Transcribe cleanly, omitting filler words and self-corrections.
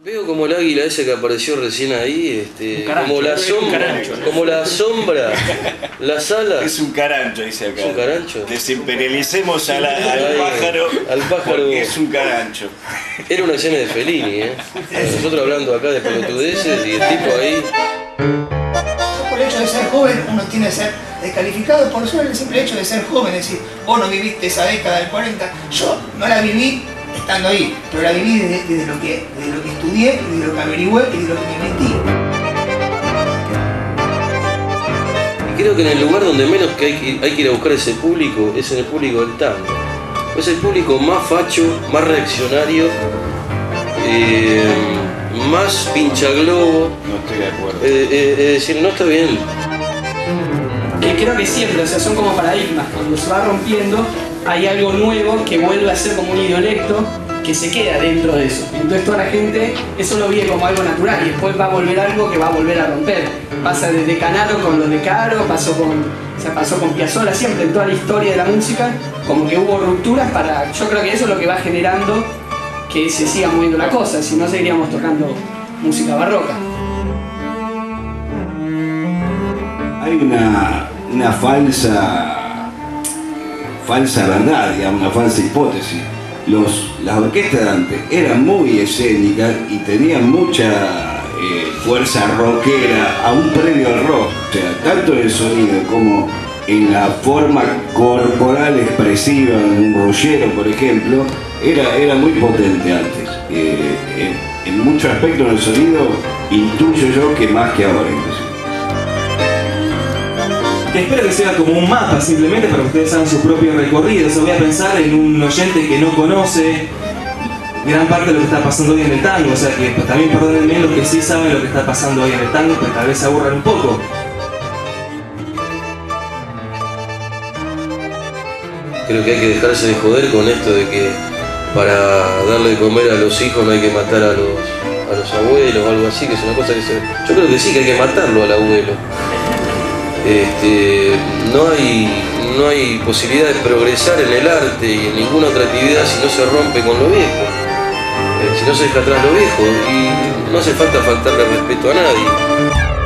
Veo como el águila ese que apareció recién ahí, como la sombra, las alas. Es un carancho, dice acá. ¿Es un carancho? Desimperialicemos al pájaro, porque es un carancho. Era una escena de Fellini, ¿eh? Nosotros hablando acá de pelotudeces y el tipo ahí. Por el hecho de ser joven, uno tiene que ser descalificado por solo el simple hecho de ser joven. Es decir, vos no viviste esa década del 40, yo no la viví estando ahí, pero la viví desde lo que estudié, desde lo que averigüé y de lo que me metí. Y creo que en el lugar donde menos que hay que ir a buscar ese público es en el público del tango. Es el público más facho, más reaccionario, más pinchaglobo. No estoy de acuerdo. Es decir, no está bien. Que creo que siempre, o sea, son como paradigmas. Cuando se va rompiendo, hay algo nuevo que vuelve a ser como un idiolecto que se queda dentro de eso. Entonces toda la gente eso lo vive como algo natural y después va a volver algo que va a volver a romper. Pasa desde Canaro con lo de Caro, pasó con Piazzolla, siempre en toda la historia de la música, como que hubo rupturas para... Yo creo que eso es lo que va generando que se siga moviendo la cosa, si no seguiríamos tocando música barroca. Hay una falsa verdad, digamos, una falsa hipótesis. Las orquestas de antes eran muy escénicas y tenían mucha fuerza rockera, aún previo al rock. O sea, tanto en el sonido como en la forma corporal expresiva de un rollero, por ejemplo, era muy potente antes. En muchos aspectos del sonido intuyo yo que más que ahora inclusive. Que espero que sea como un mapa simplemente para que ustedes hagan su propio recorrido. O sea, voy a pensar en un oyente que no conoce gran parte de lo que está pasando hoy en el tango. O sea, que también perdónenme los que sí saben lo que está pasando hoy en el tango, pues tal vez se aburran un poco. Creo que hay que dejarse de joder con esto de que para darle de comer a los hijos no hay que matar a los abuelos o algo así, que es una cosa que se... Yo creo que sí que hay que matarlo al abuelo. No hay posibilidad de progresar en el arte y en ninguna otra actividad si no se rompe con lo viejo, si no se deja atrás lo viejo, y no hace falta faltarle respeto a nadie.